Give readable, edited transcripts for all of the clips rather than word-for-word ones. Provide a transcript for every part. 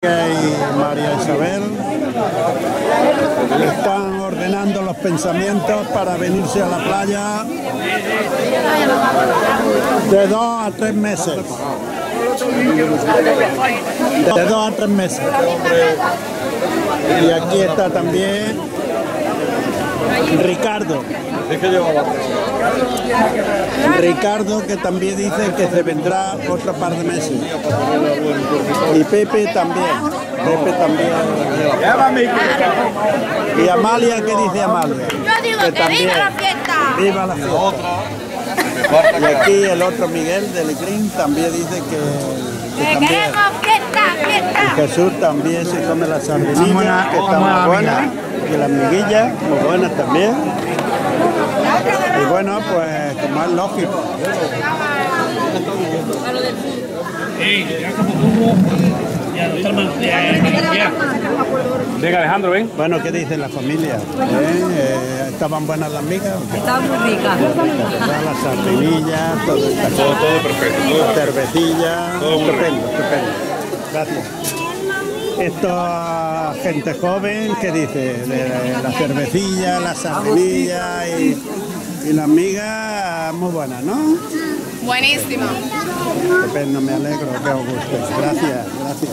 Y María Isabel están ordenando los pensamientos para venirse a la playa de 2 a 3 meses. De 2 a 3 meses. Y aquí está también Ricardo. Ricardo, que también dice que se vendrá otro par de meses. Y Pepe también. Y Amalia, ¿qué dice Amalia? Yo digo que también, viva la fiesta. Viva la fiesta. Y aquí el otro Miguel de Lecrín también dice que también. Queremos fiesta. Y Jesús también se come las sardinillas, que están muy buenas. Y las miguillas, muy buenas también. Y bueno, pues como es lógico. Venga, Alejandro, ven. Bueno, ¿qué dice la familia? ¿Estaban buenas las migas? Estaban muy ricas. Las sardinillas, todo perfecto. Cervecilla, estupendo. Gracias. Esto, gente joven, ¿qué dice? De la cervecilla, la sardinilla y las migas muy buenas, ¿no? Buenísimo. Estupendo, me alegro que os guste. Gracias.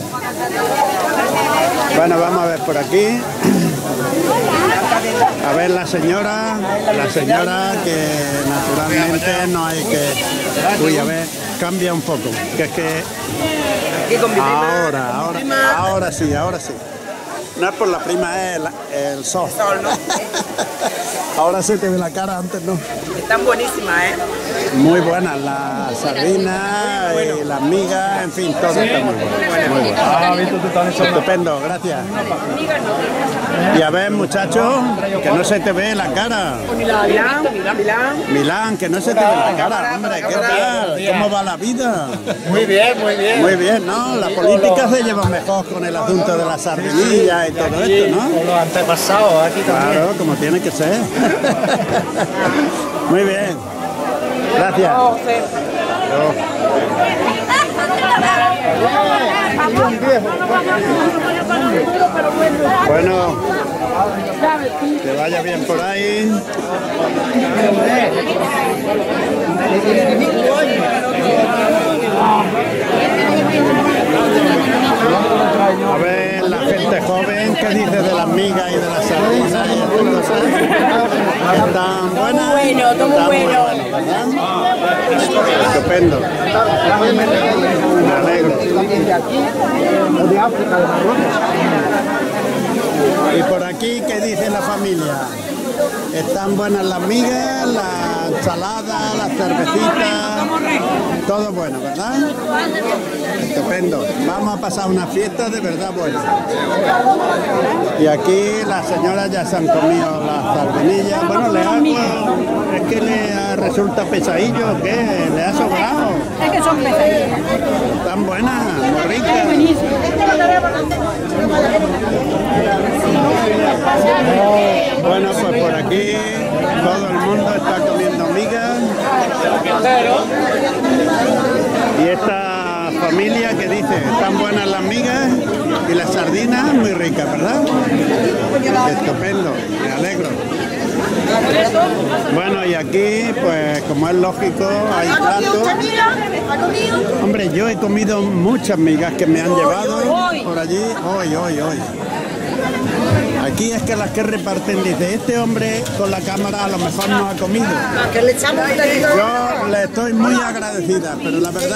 Bueno, vamos a ver por aquí. A ver la señora que naturalmente no hay que... Uy, a ver, cambia un poco, que es que... Ahora sí. No es por la prima, es el sol. Ahora sí te ve la cara, antes no. Están buenísimas, ¿eh? Muy buenas las sardinas y las migas, en fin, todo está muy bueno. Estupendo, gracias. Y a ver, muchachos, que no se te ve la cara. Milán, que no se te ve la cara, hombre, ¿qué tal? ¿Cómo va la vida? Muy bien. Muy bien, ¿no? La política se lleva mejor con el asunto de las sardinillas y todo esto, ¿no? Con los antepasados aquí también. Claro, como tiene que ser. Muy bien. Gracias. Bueno, que vaya bien por ahí. A ver, la gente joven, ¿qué dice de las migas y de las sardinas y estas cosas? ¿Están buenas? Todo muy bueno. ¿Verdad? Estupendo. Me alegro. Y por aquí, ¿qué dice la familia? Están buenas las migas, la ensalada, las cervecitas, todo bueno, ¿verdad? Estupendo. Vamos a pasar una fiesta de verdad buena. Y aquí las señoras ya se han comido las sardinillas. Bueno, es que le resulta pesadillo, ¿o qué? ¿Le ha sobrado? Es que son pesadillas. Están buenas, muy ricas. Bueno, pues por aquí todo el mundo está comiendo migas. Y esta familia que dice, están buenas las migas y las sardinas, muy ricas, ¿verdad? Estupendo, me alegro. Bueno, y aquí, pues como es lógico, hay platos. Hombre, yo he comido muchas migas que me han llevado por allí. Hoy. Aquí es que las que reparten, dice, este hombre con la cámara a lo mejor no ha comido. Yo le estoy muy agradecida, pero la verdad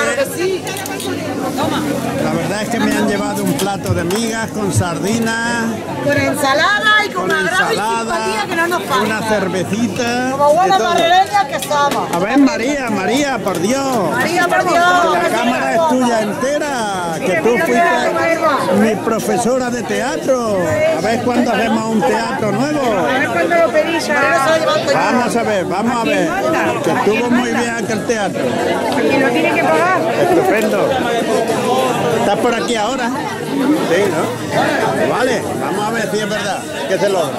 es que me han llevado un plato de migas con sardinas, Con ensalada y con una gran simpatía que no nos falta. una cervecita. Como buenas de todo. madrileñas que somos. A ver, María, por Dios. María, por Dios. La cámara es tuya entera, que tú fuiste mi profesora de teatro. A ver cuándo hacemos un teatro nuevo. A ver cuándo lo pedís. Vamos a ver, que estuvo muy bien aquel teatro. ¿Quién lo tiene que pagar? Estupendo. ¿Estás por aquí ahora? Sí, ¿no? Vale, vamos a ver si es verdad que se logra.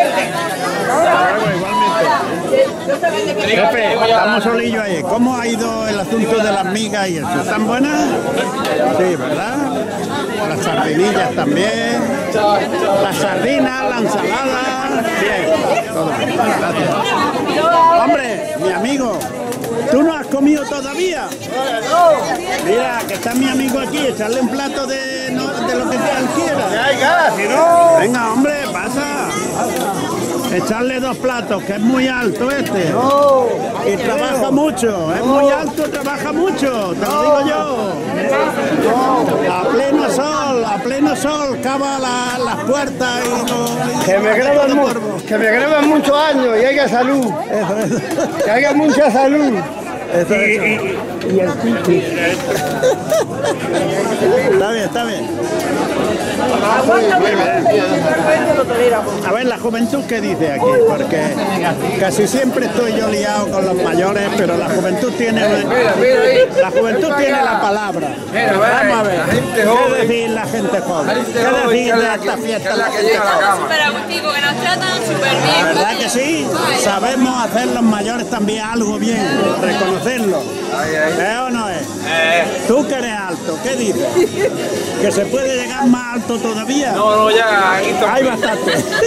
Igualmente. Jefe, estamos solillos ahí. ¿Cómo ha ido el asunto de las migas y eso? ¿Están buenas? Sí, ¿verdad? las sardinillas también, las sardinas, la ensalada, bien, todo bien, gracias. Hombre, mi amigo, ¿tú no has comido todavía? Mira, que está mi amigo aquí, echarle un plato de lo que él quiera. Venga, hombre, pasa. Echarle 2 platos, que es muy alto este. Y trabaja mucho, es muy alto, trabaja mucho, te lo digo yo. A pleno sol, cava las puertas y Que me graban muchos años y haya salud. Que haya mucha salud. Y el piqui. Está bien, está bien. A ver, la juventud, ¿qué dice aquí? Porque casi siempre estoy yo liado con los mayores, pero la juventud tiene la palabra. Vamos a ver, ¿qué decir la gente joven? ¿Qué decir de esta fiesta? Súper agustico, que nos tratan súper bien. ¿Verdad que sí? Sabemos hacer los mayores también algo bien, reconocerlo. ¿Es o no es? Tú que eres alto, ¿qué dices? ¿Que se puede llegar más alto todavía? No, ya, aquí está. Hay bastante.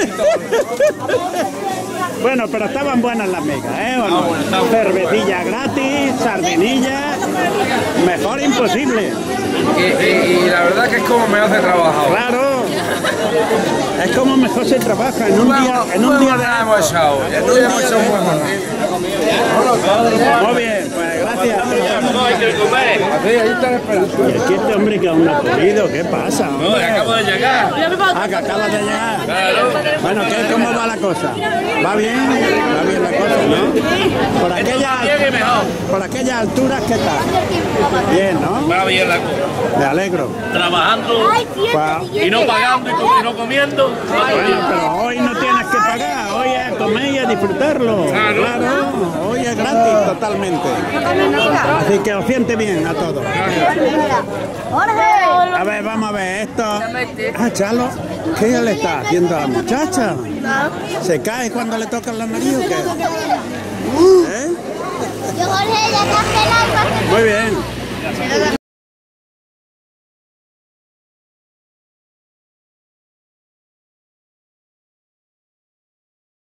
Bueno, pero estaban buenas las migas, ¿eh? ¿O no? Cervecilla gratis, sardinillas, mejor imposible. Y la verdad que es como me hace trabajar. Claro. Es como mejor se trabaja en un día de... hemos echado. Muy bien, pues gracias. Y aquí este hombre que aún no ha comido, ¿qué pasa? No, acabo de llegar. Ah, que acabas de llegar. Bueno, ¿cómo va la cosa? ¿Va bien? ¿Va bien la cosa, no? Por aquellas alturas, ¿qué tal? Bien, ¿no? Va bien la cosa. Me alegro. Trabajando y no pagando y no comiendo. Bueno, pero hoy no tienes que pagar, hoy es comer y a disfrutarlo. Claro, hoy es gratis totalmente. Así que os siente bien a todos. A ver, vamos a ver esto. Ah, Chalo, ¿qué le está haciendo a la muchacha? ¿Se cae cuando le tocan la nariz o qué? ¿Eh? Muy bien.